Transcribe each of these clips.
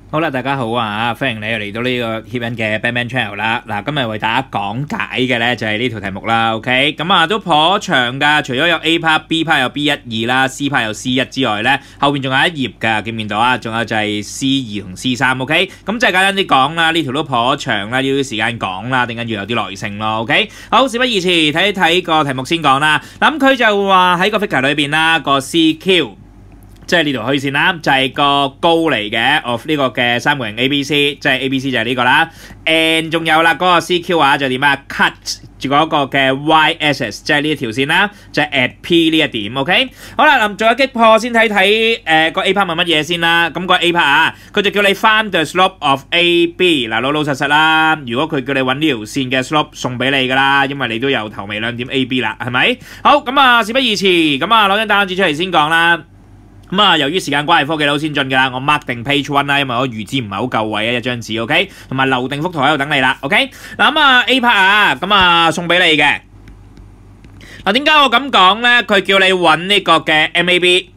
好啦，大家好啊！歡迎你嚟到呢個 Hip 嘅 Batman Channel 啦。嗱，今日為大家講解嘅咧就係呢條題目啦。OK，咁啊都頗長㗎。除咗有 A part、B part 有 B1、2啦，C part 有 C1之外咧，後邊仲有一頁㗎，見唔見到啊？仲有就係 C2同 C3。OK，咁即係簡單啲講啦，呢條都頗長啦，要啲時間講啦，點解要有啲耐性咯？OK，好，事不宜遲，睇一睇個題目先講啦。咁佢就話喺個 figure 裏邊啦，個 CQ。即係呢條虛線啦，就係個高嚟嘅 of 呢個嘅三角形 ABC， 即係 ABC 就係呢個啦。and 仲有啦，嗰個 CQ 啊就點啊 cut 住嗰個嘅 Y-axis， 即係呢一條線啦，就係 at P 呢一點。OK， 好啦，咁仲有擊破先睇睇個 A part 問乜嘢先啦。咁個 A part 啊，佢就叫你 find the slope of AB。嗱，老老實實啦，如果佢叫你揾呢條線嘅 slope 送俾你㗎啦，因為你都有頭尾兩點 AB 啦，係咪？好，咁啊事不宜遲，咁啊攞張答案紙出嚟先講啦。咁啊，由於時間關係，科技都好先進㗎啦，我 mark 定 page 1啦，因為我預知唔係好夠位啊，一張紙 ，OK， 同埋留定幅圖喺度等你啦 ，OK。嗱咁啊 A part 啊，咁啊送俾你嘅。嗱點解我咁講咧？佢叫你揾呢個嘅 MAB。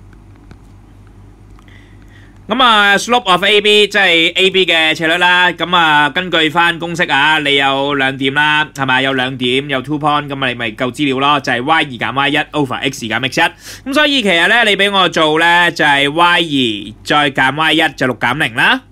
咁啊 slope of AB 即係 AB 嘅斜率啦，咁啊根據翻公式啊，你有兩點啦，係咪？有兩點有 2 point， 咁你咪夠資料咯，就係 Y2 減 Y1 over X 減 X1。咁所以其實咧，你俾我做咧就係 Y2 再減 Y1 就6減0啦，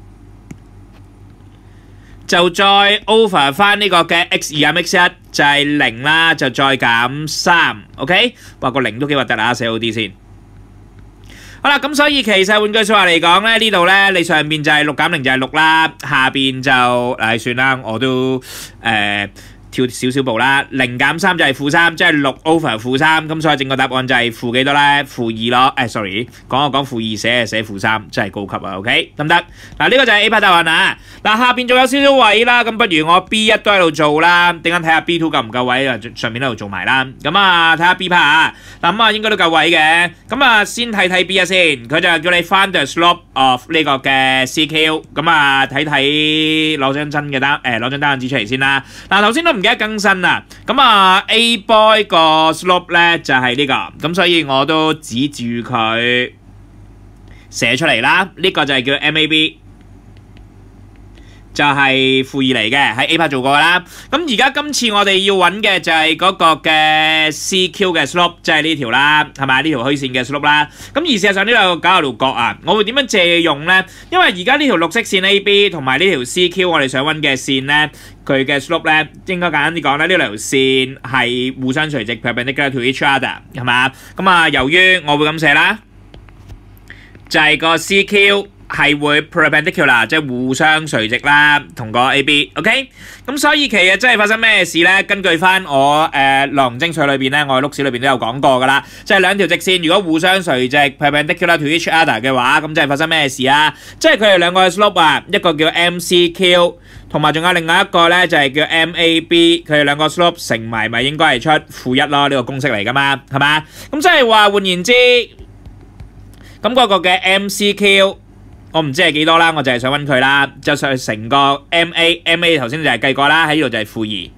就再 over 翻呢個嘅 X2 減 X1 就係0啦，就再減3，OK？ 哇個0都幾核突啊，寫好啲先。好啦，咁所以其實換句説話嚟講咧，呢度咧你上邊就係6減0就係6啦，下邊就算啦，我都跳少少步啦。0減3就係負3，即係6 over 負3，咁所以整個答案就係負幾多咧？負2咯。sorry， 講負2，寫負3，真係高級啊。OK， 得唔得？嗱，呢個就係 A part 答案啊。嗱，下邊仲有少少位啦，咁不如我 B1 都喺度做啦，陣間睇下 B2 夠唔夠位啊？上面喺度做埋啦。咁啊，睇下 B part 啊，嗱咁啊應該都夠位嘅。咁啊，先睇睇 B1 先，佢就叫你 find the slope of 呢個嘅 CQ。咁啊，睇睇攞張真嘅攞張答案紙出嚟先啦。嗱，頭先都唔記得更新啦。咁啊 A boy 個 slope 咧就係呢個，咁所以我都指住佢寫出嚟啦。呢個就係叫 MAB。就係負2嚟嘅，喺 A part 做過啦。咁而家今次我哋要揾嘅就係嗰個嘅 CQ 嘅 slope， 即係呢條啦，係咪？呢條虛線嘅 slope 啦。咁而事實上呢度90度角啊，我會點樣借用呢？因為而家呢條綠色線 AB 同埋呢條 CQ 我哋想揾嘅線呢，佢嘅 slope 呢應該簡單啲講咧，呢兩條線係互相垂直 perpendicular to each other， 係嘛？咁啊，由於我會咁寫啦，就係個 CQ。係會 perpendicular， 即係互相垂直啦，同個 AB，OK？ 咁所以其實真係發生咩事咧？根據翻我內容精髓裏邊咧，我喺碌屎裏邊都有講過噶啦，即係兩條直線如果互相垂直 perpendicular to each other 嘅話，咁即係發生咩事啊？即係佢哋兩個嘅 slope 啊，一個叫 MCQ， 同埋仲有另外一個咧就係叫 MAB， 佢哋兩個 slope 乘埋咪應該係出負1咯，呢個公式嚟噶嘛，係嘛？咁即係話換言之，咁嗰個嘅 MCQ。我唔知係幾多啦，我就係想揾佢啦，就上成個 MA 頭先就係計過啦，喺呢度就係負2，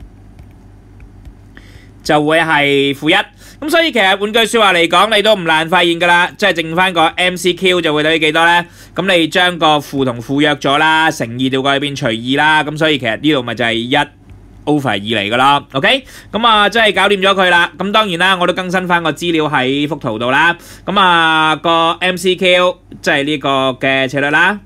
就會係負1。咁所以其實換句説話嚟講，你都唔難發現㗎啦，即係剩翻個 MCQ 就會等於幾多咧？咁你將個負同負約咗啦，乘2調過去變除2啦，咁所以其實呢度咪就係1。over 2嚟㗎咯 ，OK？ 咁啊，真係搞掂咗佢啦。咁當然啦，我都更新翻個資料喺幅圖度啦。咁啊，個 MCQ 即係呢個嘅斜率啦，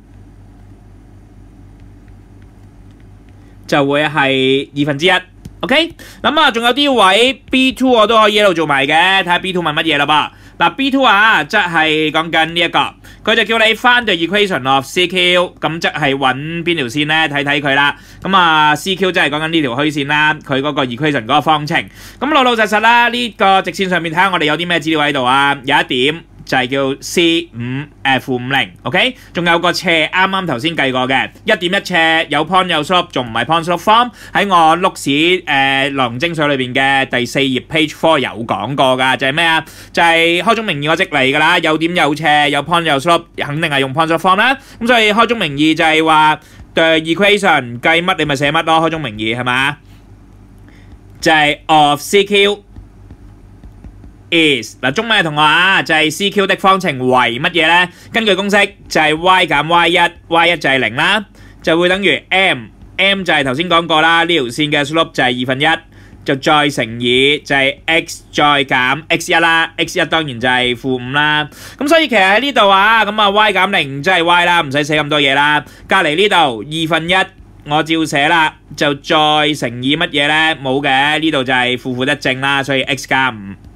就會係1/2，OK？ 咁啊，仲有啲位 B2 我都可以喺度做埋嘅，睇下 B2 問乜嘢啦噃。嗱 B2 啊，即係講緊呢一個，佢就叫你 find the equation of CQ， 咁即係揾邊條線咧？睇睇佢啦。咁啊 CQ 即係講緊呢條虛線啦，佢嗰個 equation 嗰個方程。咁老老實實啦，呢個直線上面睇下我哋有啲咩資料喺度啊？有一點。就係叫 C5-50，OK？ 仲有個斜，啱啱頭先計過嘅1.1斜，有 point 有 slope， 仲唔係 point slope form？ 喺我碌屎內容精髓裏邊嘅第4頁 page 4有講過㗎，就係咩啊？就係開宗明義個積嚟㗎啦，有點有斜，有 point 有 slope， 肯定係用 point slope form 啦。咁所以開宗明義就係話 the equation 計乜你咪寫乜咯，開宗明義係嘛？就係 of CQ。 is 嗱，中文嘅同學啊，就係 CQ 的方程為乜嘢咧？根據公式就係 y 減 y1 就係0啦，就會等於 m 就係頭先講過啦，呢條線嘅 slope 就係1/2，就再乘以就係 x 再減 x1啦 ，x1 當然就係-5啦。咁所以其實喺呢度啊，咁啊 y 減0即係 y 啦，唔使寫咁多嘢啦。隔離呢度1/2我照寫啦，就再乘以乜嘢咧？冇嘅，呢度就係負得正啦，所以 x 加5。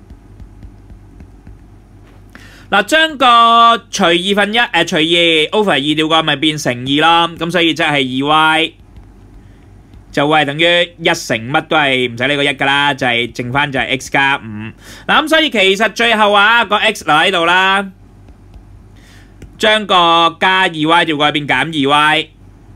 嗱，將個除2/2除2 over 2調過咪變成2咯，咁所以即係2y。就會係等於1乘乜都係唔使理個1㗎啦，就係剩翻就係 x 加5。嗱咁所以其實最後啊個 x 留喺度啦，將個加 2y 調過去變減 2y，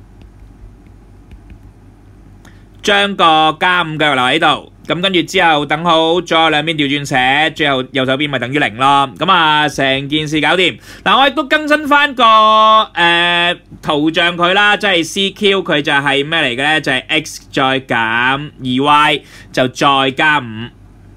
將個加5繼續留喺度。咁跟住之後等好，再兩邊調轉寫，最後右手邊咪等於0咯。咁啊，成件事搞掂。嗱，我亦都更新翻個圖像佢啦，即係 CQ 佢就係咩嚟嘅咧？就係 x 再減 2y 就再加5。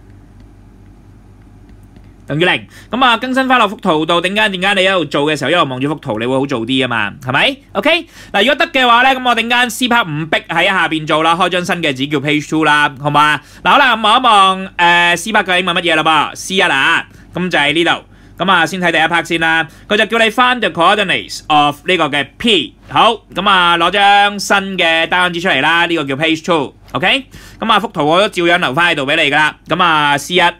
等於0，咁啊更新翻落幅圖度，點解你一路做嘅時候一路望住幅圖，你會好做啲啊嘛，係咪 ？OK， 嗱如果得嘅話咧，咁我陣間 C part 5逼喺下邊做啦，開張新嘅紙叫 Page 2啦，好嘛？嗱好啦，望一望C part 究竟問乜嘢啦噃 ？C1 啊，咁就係呢度，咁啊先睇第一 part 先啦，佢就叫你find the coordinates of 呢個嘅 P， 好，咁啊攞張新嘅單張紙出嚟啦，呢個叫 Page 2，OK， 咁啊幅圖我都照樣留翻喺度俾你噶啦，咁啊 C1。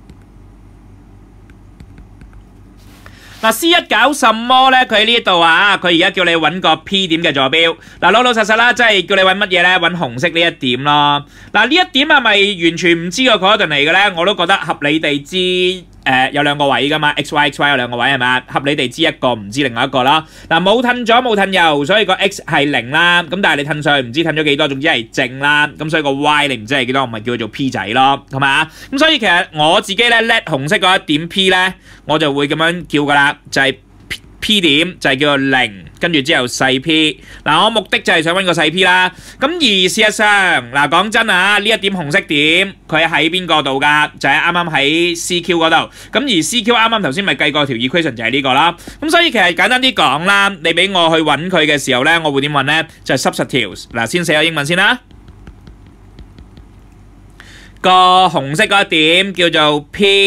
嗱 C1 搞什麼咧？佢喺呢度啊，佢而家叫你揾個 P 點嘅坐標。嗱老老實實啦，即係叫你揾乜嘢咧？揾紅色呢一點咯。嗱呢一點係咪完全唔知個 coordinate 嚟嘅咧？我都覺得合理地知有兩個位噶嘛 ，x y 有兩個位係咪？合理地知一個，唔知另外一個啦。嗱冇褪左冇褪右，所以個 x 係0啦。咁但係你褪上去唔知褪咗幾多，總之係正啦。咁所以個 y 你唔知係幾多，我咪叫佢做 P 仔咯，係嘛？咁所以其實我自己咧叻紅色嗰一點 P 咧，我就會咁樣叫噶啦，就係 P 點就係叫做0，跟住之後細 p。嗱，我目的就係想揾個細 p 啦。咁而事實上，嗱講真啊，呢一點紅色點佢喺邊個度㗎？就係啱啱喺 CQ 嗰度。咁而 CQ 啱啱頭先咪計過條 equation 就係呢個啦。咁所以其實簡單啲講啦，你俾我去揾佢嘅時候咧，我會點揾咧？就係 substitute。嗱，先寫個英文先啦。個紅色嗰一點叫做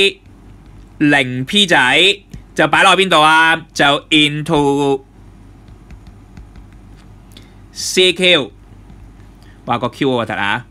P0P 仔。就擺落邊度啊？就 into CQ， 畫個 Q 個突啊！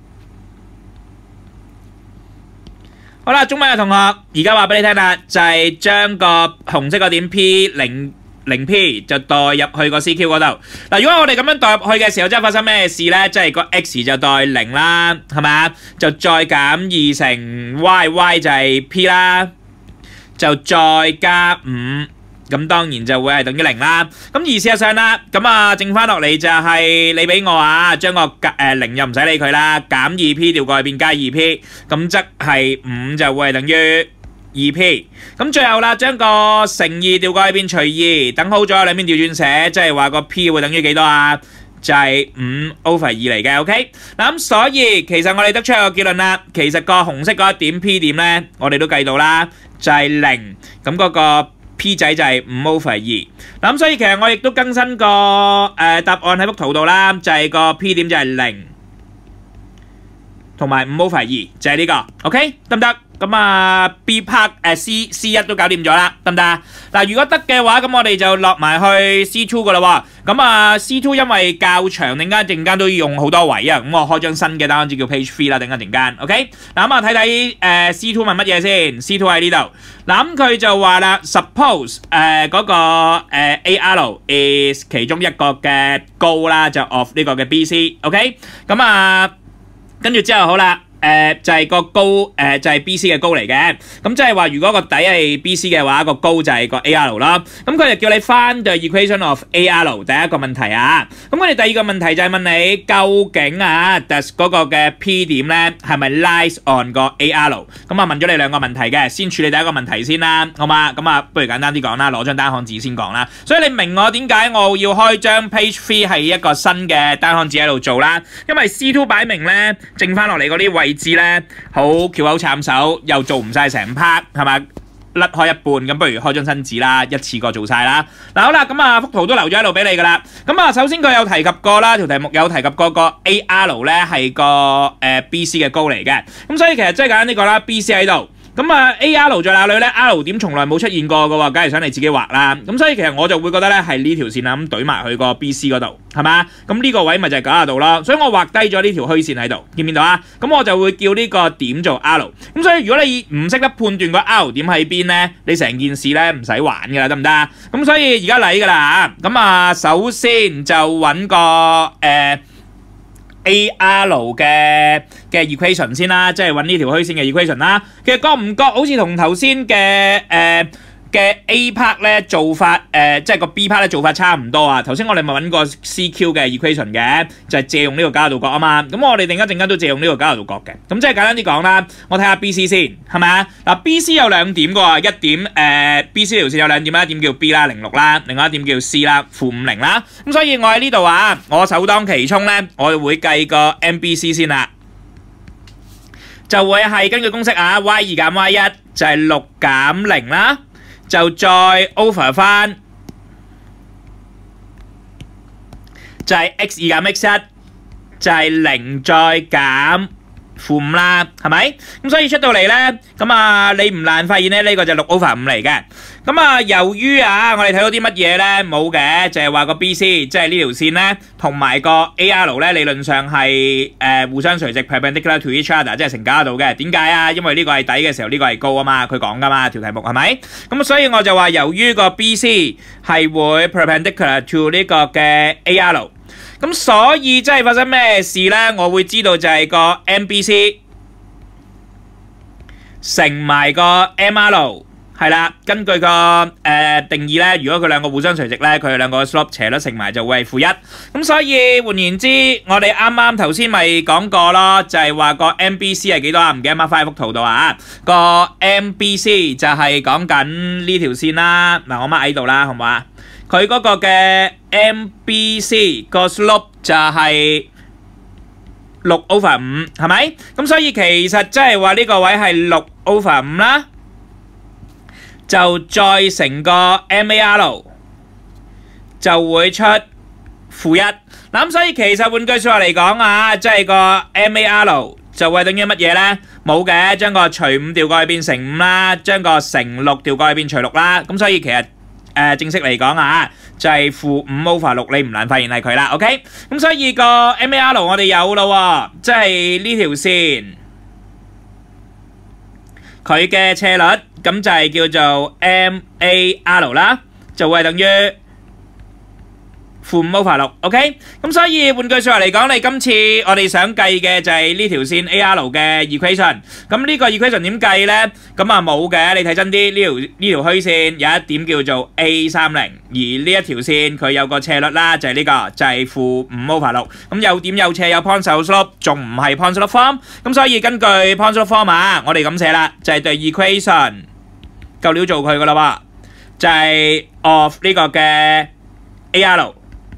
好啦，中文嘅同學，而家話俾你聽啦，就係將個紅色個點 P0P 就代入去個 CQ 嗰度。嗱，如果我哋咁樣代入去嘅時候，即係發生咩事咧？即係個 X 就代0啦，係咪？就再減2乘 Y 就係 P 啦。就再加5，咁當然就會係等於0啦。咁而事實上啦，咁啊剩翻落嚟就係你俾我啊，將個0又唔使理佢啦，減 2P 調過去變加 2P， 咁則係5就會係等於 2P。咁最後啦，將個乘2調過去變除2，等好咗兩邊調轉寫，即係話個 P 會等於幾多啊？就係5/2嚟嘅 ，OK？ 嗱咁所以其實我哋得出一個結論啦，其實個紅色嗰一點 P 點咧，我哋都計到啦。就係0，咁嗰個 P 仔就係5/2。嗱咁所以其實我亦都更新個答案喺幅圖度啦，就係個 P 點就係0，同埋5/2就係呢個 ，OK 得唔得？咁啊 B part C1 都搞掂咗啦，得唔得？嗱如果得嘅話，咁我哋就落埋去 C2 噶啦喎。咁啊 C2 因為較長，陣間都要用好多位啊。咁我開張新嘅單字叫 Page 3啦，陣間 OK。嗱咁啊睇睇C2 問乜嘢先 ？C2 喺呢度。嗱咁佢就話啦 ，suppose 嗰個AR is 其中一個嘅高啦，就 of 呢個嘅 BC OK。咁啊跟住之後好啦。就係個高就係 BC 嘅高嚟嘅，咁即係話如果個底係 BC 嘅話，個高就係個 AR 啦。咁佢就叫你find the equation of AR， 第一個問題啊。咁我哋第二個問題就係問你究竟啊 does 嗰個嘅 P 點咧係咪 lies on 個 AR？ 咁啊問咗你兩個問題嘅，先處理第一個問題先啦，好嘛？咁啊不如簡單啲講啦，攞張單行紙先講啦。所以你明我點解我要開張 Page 3係一個新嘅單行紙喺度做啦？因為 C2 擺明咧剩翻落嚟嗰啲位知咧好翹口慘手，又做唔晒成 part 係嘛？甩開一半，咁不如開張新紙啦，一次過做晒啦。嗱好啦，咁啊幅圖都留咗喺度俾你噶啦。咁啊首先佢有提及過啦，條題目有提及過個 AR 咧係個BC 嘅高嚟嘅。咁所以其實真係簡單呢個啦 ，BC 喺度。咁啊 AR 在哪裏咧 ？R 點從來冇出現過嘅喎，梗係想你自己畫啦。咁所以其實我就會覺得咧係呢條線啊咁懟埋去個 BC 嗰度，係嘛？咁呢個位咪就係90度咯。所以我畫低咗呢條虛線喺度，見唔見到啊？咁我就會叫呢個點做 R。咁所以如果你唔識得判斷個 R 點喺邊咧，你成件事咧唔使玩㗎啦，得唔得啊？咁所以而家嚟㗎啦嚇。咁啊首先就揾個AR 嘅 equation 先啦，即係揾呢條虛線嘅 equation 啦。其實覺唔覺好似同頭先嘅A part 咧做法即係個 B part 咧做法差唔多啊。頭先我哋咪揾個 CQ 嘅 equation 嘅，就係借用呢個90度角啊嘛。咁我哋陣間都借用呢個90度角嘅。咁即係簡單啲講啦，我睇下 BC 先，係咪啊？嗱 BC 有兩點嘅喎，一點BC 條線有兩點啦，一點叫 B 啦06啦，另外一點叫 C 啦-50啦。咁所以我喺呢度啊，我首當其衝咧，我會計個 MBC 先啦。就會係根據公式啊 ，Y2 減 Y1 就係6減0啦。就再 over 翻，就係 x2減x1，就係0再減-5啦，係咪？咁所以出到嚟咧，咁啊你唔難發現咧，呢個就6 over 5嚟嘅。咁啊，由於啊，我哋睇到啲乜嘢咧？冇嘅，就係話個 BC 即係呢條線咧，同埋個 AR 咧，理論上係互相垂直 perpendicular to each other， 即係成90度嘅。點解啊？因為呢個係底嘅時候，呢個係高啊嘛，佢講噶嘛條題目係咪？咁所以我就話由於個 BC 係會 perpendicular to 呢個嘅 AR， 咁所以即係發生咩事咧？我會知道就係個 MBC 乘埋個 MR。係啦，根據個定義咧，如果佢兩個互相垂直咧，佢哋兩個 slope 斜率乘埋就會係-1。咁所以換言之，我哋啱啱頭先咪講過咯，就係話個 MBC 係幾多啊？唔記得 mark 翻喺幅圖度啊！個 MBC 就係講緊呢條線啦。嗱，我 mark 喺度啦，好唔好啊？佢嗰個嘅 MBC 個 slope 就係6 over 5，係咪？咁所以其實即係話呢個位係6 over 5啦。就再乘個 MAR 就會出-1。嗱咁所以其實換句説話嚟講啊，即係個 MAR 就會等於乜嘢咧？冇嘅，將個除5調過去變成5啦，將個乘6調過去變除6啦。咁所以其實正式嚟講啊，就係-5 over 6，你唔難發現係佢啦。OK， 咁所以個 MAR 我哋有咯喎，即係呢條線佢嘅斜率。咁就係叫做 MAR 啦，就會係等於-5 over 6 ，OK？ 咁所以換句説話嚟講，你今次我哋想計嘅就係呢條線 AR 嘅 equation。咁呢個 equation 點計咧？咁啊冇嘅，你睇真啲，呢條虛線有一點叫做 A30，而呢一條線佢有個斜率啦，就係呢個，就係-5 over 6。咁有點有斜有 point slope， 仲唔係 point slope form？ 咁所以根據 point slope form 啊，我哋咁寫啦，就係對 equation。夠料做佢噶啦喎，就係 of 呢個嘅 AR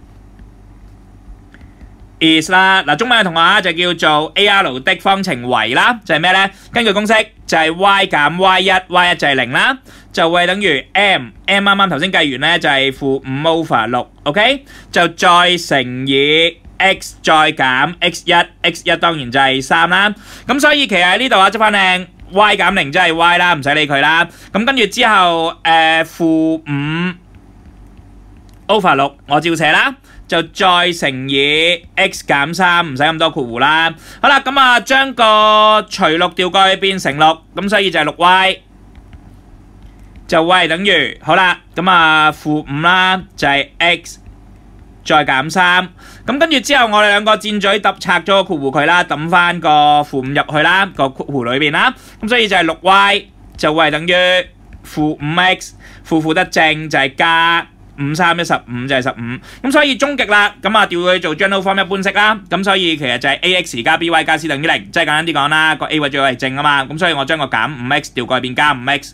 is 啦。嗱，中文嘅同學就叫做 AR 的方程為啦，就係咩咧？根據公式就係 y 減 y1 就係0啦，就會等於 m 啱啱頭先計完咧就係-5 over 6 ，OK？ 就再乘以 x 再減 x1 當然就係3啦。咁所以其實喺呢度啊，執翻靚。y 減0即係 y 啦，唔使理佢啦。咁跟住之後-5 over 6，我照寫啦，就再乘以 x 減3，唔使咁多括弧啦。好啦，咁啊將個除6調過去變成6，咁所以就係6y，就 y 等於好啦。咁啊-5啦，就係 x。再減3，咁跟住之後我哋兩個箭嘴拆咗個括弧佢啦，抌翻個-5入去啦，個括弧裏邊啦，咁所以就係6y就會係等於-5x，負得正就係加5×3=15就係15，咁所以終極啦，咁啊調佢做 general form 一般式啦，咁所以其實就係 ax 加 by 加 c 等於0，即係簡單啲講啦，個 a 位最好係正啊嘛，咁所以我將個減 5x 調過去變加 5x，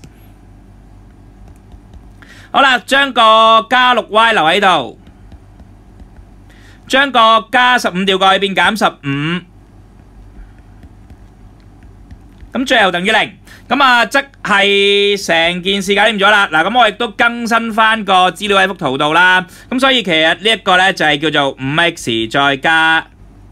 好啦，將個加6y留喺度。將個加15調過去變減15， 咁最後等於零，咁啊即係成件事搞掂咗啦。嗱，咁我亦都更新翻個資料喺幅圖度啦。咁所以其實呢一個咧就係叫做 5x 再加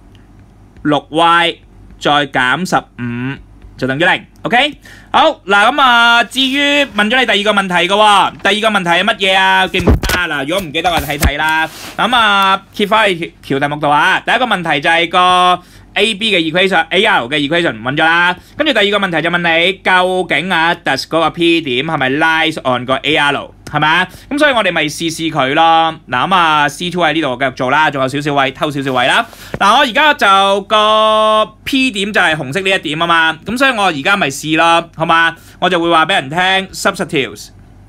6y 再減15就等於零。OK， 好嗱，咁啊至於問咗你第二個問題嘅喎，第二個問題係乜嘢啊？記唔記得啊？嗱，如果唔記得我睇睇啦。咁啊揭翻去條題目度啊，第一個問題就係個A、B 嘅 equation、AR 嘅 equation 揾咗啦，跟住第二個問題就問你究竟啊 does 嗰個 P 點係咪 lies on 個 AR 係咪啊？咁所以我哋咪試試佢咯。嗱咁啊 C2 喺呢度繼續做啦，仲有少少位偷少少位啦。嗱我而家就個 P 點就係紅色呢一點啊嘛，咁所以我而家咪試咯，好嘛？我就會話俾人聽 substitutes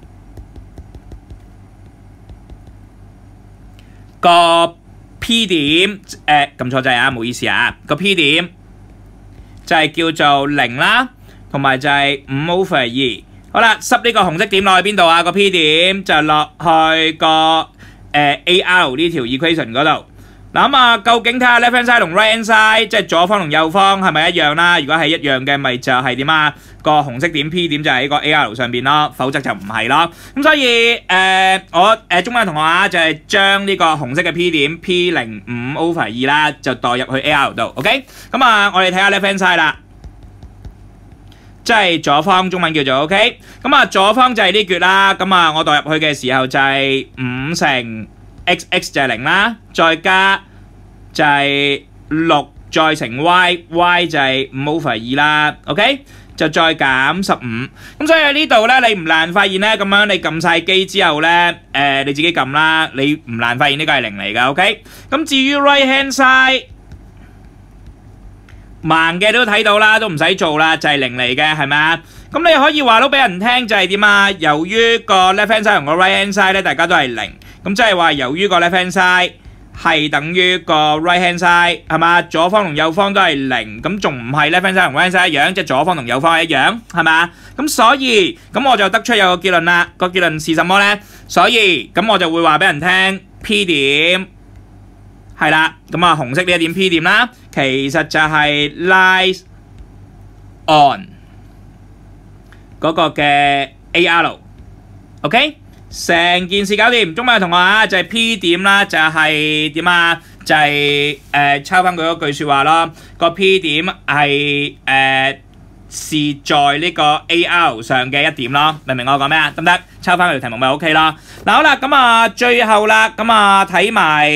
個 P 點撳錯掣啊，唔好意思啊，個 P 點就係叫做0啦，同埋就係5/2。好啦，塞呢個紅色點落去邊度啊？個 P 點就落去個AR 呢條 equation 嗰度。嗱咁啊，究竟睇下 left hand side 同 right hand side， 即係左方同右方係咪一樣啦？如果係一樣嘅，咪就係點啊？個紅色點 P 點就喺個 AR 上邊咯，否則就唔係咯。咁所以我中文同學啊，就係將呢個紅色嘅 P 點 P05/2啦，就代入去 AR 度。OK， 咁啊，我哋睇下 left hand side 啦，即係左方中文叫做 OK。咁啊，左方就係呢橛啦。咁啊，我代入去嘅時候就係5乘 x 就係0啦，再加就係6再乘 y 就係5/2啦。OK。就再減15，咁所以喺呢度咧，你唔難發現咧，咁樣你撳晒機之後咧，你自己撳啦，你唔難發現呢個係0嚟㗎 ，OK？ 咁至於 right hand side， 盲嘅都睇到啦，都唔使做啦，就係0嚟嘅，係咪啊？咁你可以話到俾人聽就係點啊？由於個 left hand side 同個 right hand side 咧，大家都係0，咁即係話由於個 left hand side係等於個 right hand side 係嘛？左方同右方都係0，咁仲唔係 left hand side 同 right hand side 一樣？即係左方同右方係一樣，係嘛？咁所以咁我就得出有個結論啦。個結論是什麼呢？所以咁我就會話俾人聽 P 點係啦。咁啊紅色呢一點 P 點啦，其實就係 lies on 嗰個嘅 AR。OK？成件事搞掂，中文嘅同學啊，就係 P 點啦，就係點啊？就係抄翻佢嗰句説話咯。個 P 點係是在呢個 AR 上嘅一點咯，明唔明我講咩啊？得唔得？抄翻佢條題目咪 OK 咯。嗱好啦，咁啊最後啦，咁啊睇埋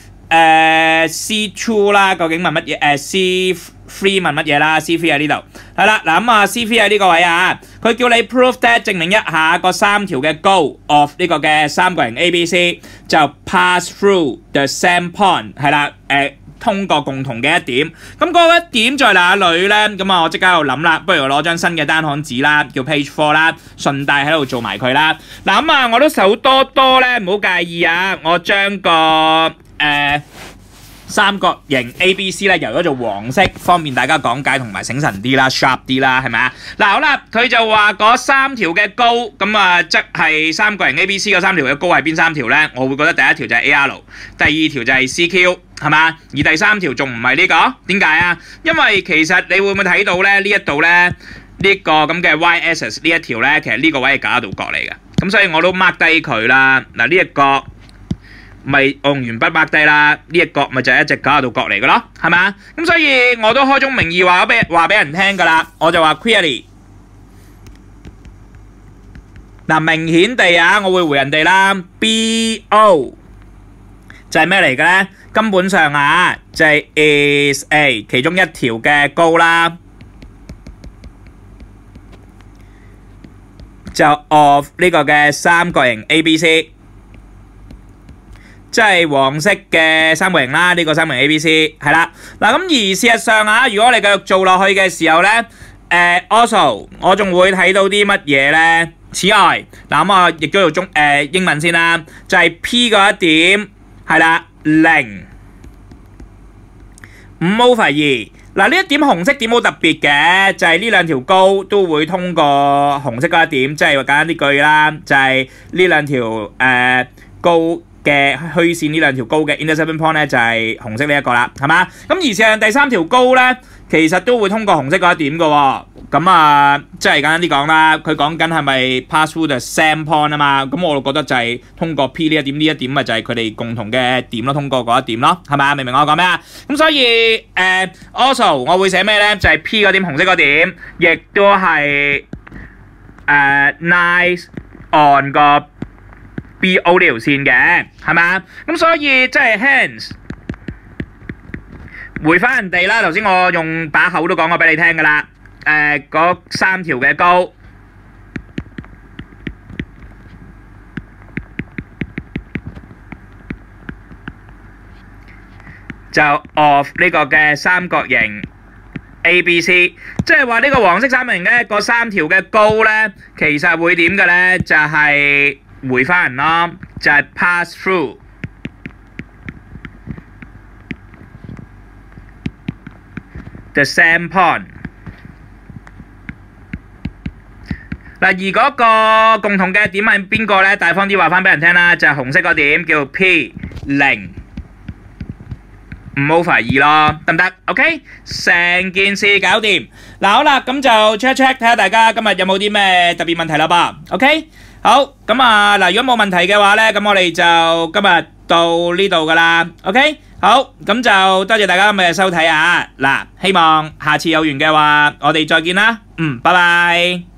C2 啦，究竟問乜嘢？C3 問乜嘢啦 ？C3 喺呢度係啦，嗱咁啊 C3 喺呢個位啊，佢叫你 prove that 證明一下個3條嘅 goal of 呢個嘅三角形 ABC 就 pass through the same point 係啦，通過共同嘅一點，咁嗰一點在哪裏咧？咁啊我即刻喺度諗啦，不如我攞張新嘅單行紙啦，叫 page 4啦，順帶喺度做埋佢啦。嗱咁啊我都手多多咧，唔好介意啊，我將個三角形 ABC 咧由咗做黃色，方便大家講解同埋醒神啲啦 ，sharp 啲啦，係咪啊？嗱好啦，佢就話嗰3條嘅高，咁啊即係三角形 ABC 嗰3條嘅高係邊3條咧？我會覺得第一條就係 AR， 第二條就係 CQ， 係嘛？而第3條仲唔係呢個？點解啊？因為其實你會唔會睇到咧？呢一度咧呢個咁嘅 y-axis 呢一條咧，其實呢個位係假度角嚟嘅，咁所以我都 mark 低佢啦。嗱呢一個咪我用鉛筆 mark 低啦，呢一角咪就係一隻假度角嚟嘅咯，係嘛？咁所以我都開宗明義話俾人聽㗎啦，我就話 clearly。嗱明顯地啊，我會回人哋啦 ，BO 就係咩嚟嘅咧？根本上啊，就係 is A 其中一條嘅高啦，就 of 呢個嘅三角形 ABC。即係黃色嘅三角形啦，呢個三角形 ABC 係啦。嗱咁而事實上啊，如果你繼續做落去嘅時候咧，also 我仲會睇到啲乜嘢咧？此外，嗱咁啊，亦都用英文先啦，就係 P 嗰一點係啦0 5/2。嗱呢一點紅色點好特別嘅，就係呢兩條高都會通過紅色嗰一點，即係話簡單啲句啦，就係呢兩條高嘅虛線呢兩條高嘅 intersection point 咧就係紅色呢一個啦，係嘛？咁而事實上第3條高咧，其實都會通過紅色嗰一點嘅喎。 咁啊，即係簡單啲講啦，佢講緊係咪 pass through the same point 啊嘛？咁我覺得就係通過 P 呢一點，呢一點咪就係佢哋共同嘅點咯，通過嗰一點咯，係咪？明唔明我講咩啊？咁所以also 我會寫咩咧？就係 P 嗰點紅色嗰點，亦都係nice on 個 BO 呢條線嘅，係咪？咁所以即係 hence 回翻人哋啦。頭先我用把口都講過俾你聽㗎啦。嗰3條嘅高就 of 呢個嘅三角形 ABC， 即係話呢個黃色三角形咧，嗰3條嘅高咧，其實會點嘅咧？就係回翻人咯，就係 pass through the same point。嗱，而嗰個共同嘅點係邊個咧？大方啲話翻俾人聽啦，就係紅色個點叫 P0，唔 over 2咯，得唔得 ？OK， 成件事搞掂。嗱，好啦，咁就 check check 睇下大家今日有冇啲咩特別問題啦噃。OK， 好，咁啊嗱，如果冇問題嘅話咧，咁我哋就今日到呢度噶啦。OK， 好，咁就多謝大家今日嘅收睇啊。嗱，希望下次有緣嘅話，我哋再見啦。拜拜。